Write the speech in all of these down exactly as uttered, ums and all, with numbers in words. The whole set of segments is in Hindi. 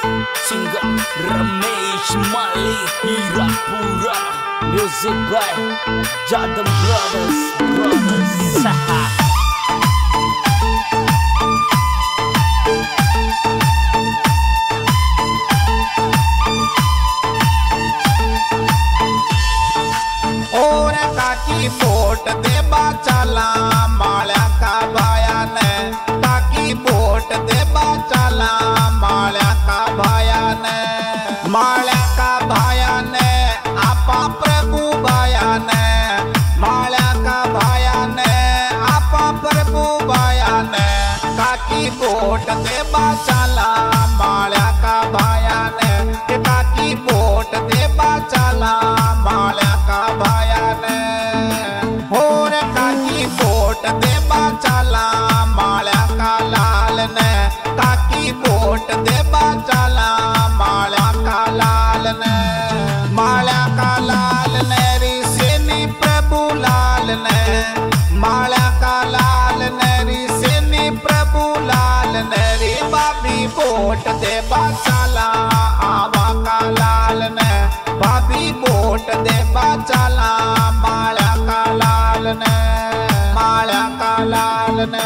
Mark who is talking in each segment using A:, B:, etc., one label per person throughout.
A: Singa Ramesh Mali Hirapura. Music by Jadam Brothers Brothers Saha.
B: काकी वोट देबा चला माल्या का भाया ने काकी वोट देबा चला माल्या का भाया ने माल्या का भाया ने आपा प्रभु भाया ने माल्या का भाया ने आपा प्रभु भाया ने काकी वोट देबा चला माल्या का भाया ने काकी वोट देबा चला माल्या का भाया ने होर काकी वोट देबा चला माल्या का लाल ने काकी वोट देबा चला माल्या का लाल ने माल्या का लाल ने ऋषि प्रभु लाल ने माल्या का लाल ने ऋषि प्रभु लाल ने रे बाबी वोट देबा चला आवा का लाल ने भाभी वोट देबा चला माल्या का लाल ने माल्या का लाल ने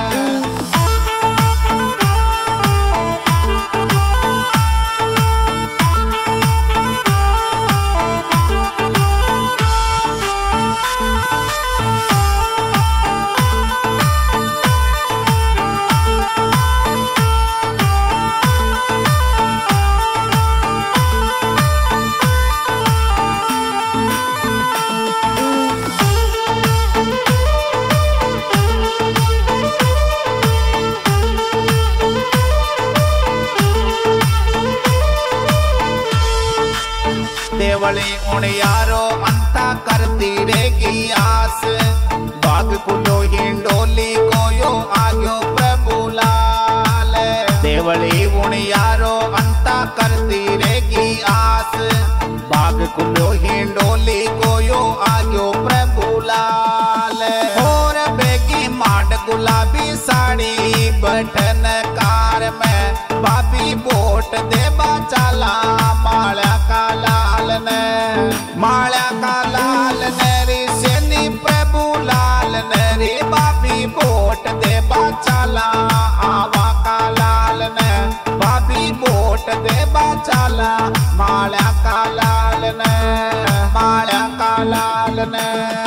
B: देवली उन यारो अंता करती रहेगी आस बाग कुलो हिंडोली को यो आग्यो प्रभु लाल देवली उन यारो अंता करती रहेगी आस बाग कुलो हिंडोली को यो आग्यो प्रभु लाल और बेगी माड गुलाबी साड़ी बटन कार में भाभी वोट देबा चला माल्या का लाल ने माल्या का लाल ने ऋषि प्रभु लाल ने रे भाभी वोट देबा चला आवा का लाल ने भाभी वोट देबा चला माल्या का लाल ने माल्या का लाल ने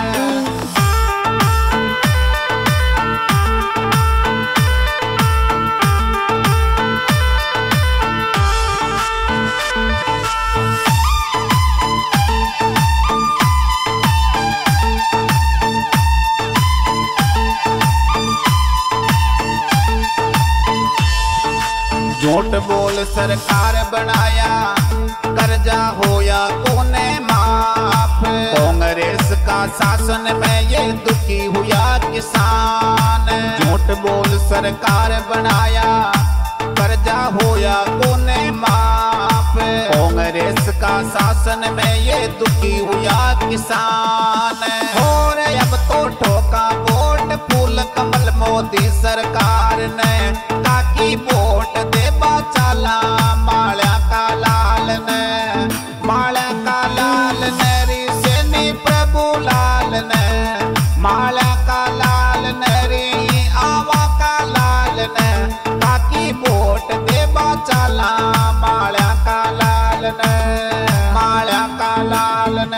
B: झूठ बोल सरकार बनाया कर्जा होया कोने माफ कांग्रेस का शासन में ये दुखी हुआ किसान झूठ बोल सरकार बनाया कर्जा होया कोने माफ कांग्रेस का शासन में ये दुखी हुआ किसान और अब तो ठोका वोट फूल कमल मोदी सरकार ने काकी वोट देबा चला माल्या का लाल ने माल्या का लाल ने ऋषि प्रभु लाल ने माल्या का लाल ने रे आवा का लाल ने काकी वोट देबा चला माल्या का लाल ने माल्या का लाल ने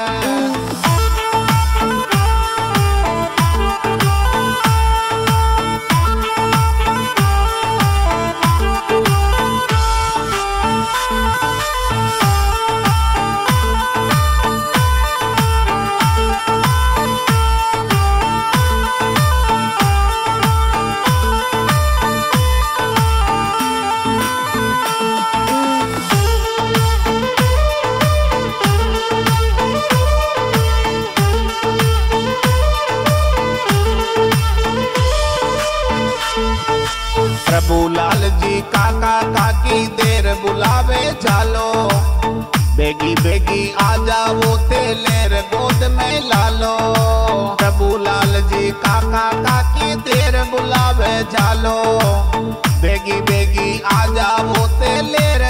B: प्रभु लाल जी काका काकी देर बुलावे चालो बेगी बेगी आ जाओ तेलेर गोद में लालो प्रभु लाल जी काका काकी देर बुलावे चालो बेगी बेगी आ जाओ तेलेर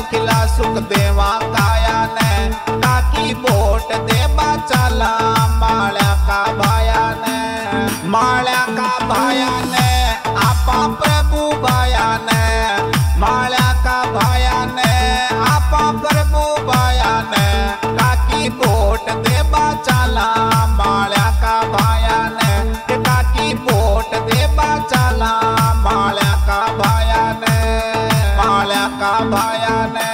B: खिला सुख देवा काया ने काकी वोट देवा चला माल्या का भाया ने माल्या का भाया ने आपा प्रभु भाया ने माल्या का भाया ने आपा प्रभु भाया ने काकी वोट देवा चला माल्या का भाया ने काकी वोट देवा चला माल्या का भाया ने माल्या का भाया ने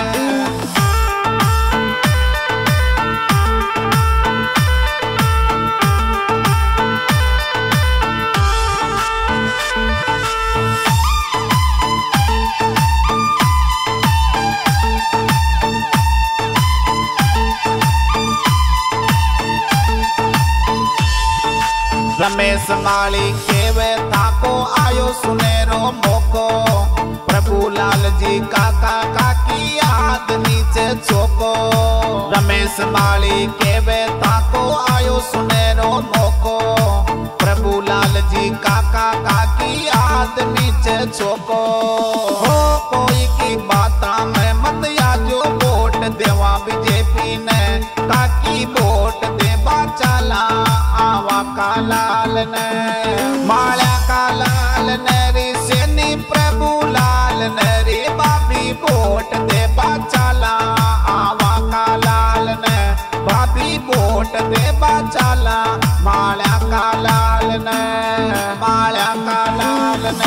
B: रमेश माली केवे ताको आयो सुनेरो मोको प्रभु लाल जी काका काकी याद नीचे चोको रमेश माली केवे ताको आयो सुनेरो मोको प्रभु लाल जी काका काकी याद नीचे चोको हो कोई की बाता में मत याजो वोट देवा बीजेपी ने काकी वोट देवा चला आवा का लाल ने माल्या का लाल ने री सेनी प्रभु लाल ने री बाबी वोट देवा चला आवा का लाल ने बाबी वोट देवा चला माल्या का लाल ने माल्या का लाल ने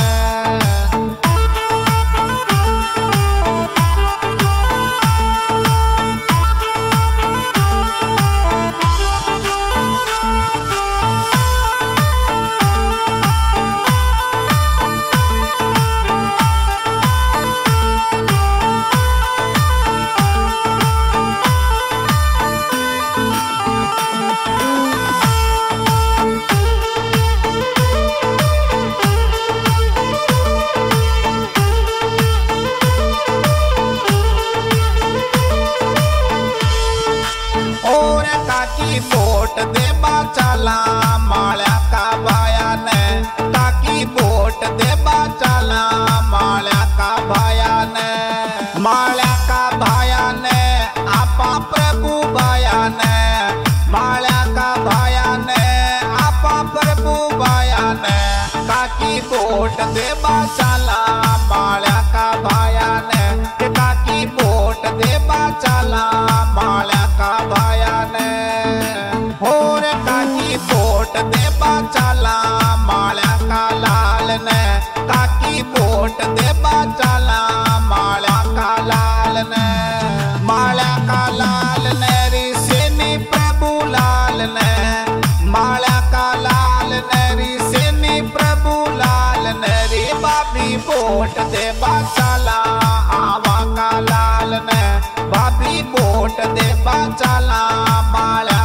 B: वोट देवा चला माल्या का भाया ने काकी वोट देवा चला माल्या का भाया ने माल्या का भाया ने आपा प्रभु भाया ने माल्या का भाया ने आपा प्रभु भाया ने काकी वोट देवा चला माल्या का भाया ने काकी वोट देवा चला माल्या का भाया ने और काकी वोट देवा चला माल्या का लाल ने काकी वोट देवा चला माल्या का लाल ने माल्या का लाल ने री सेनी प्रभु लाल ने माल्या का लाल ने री सेनी प्रभु लाल ने री बाबी वोट देवा चला आवा का लाल ने बाबी वोट देवा चला माल्या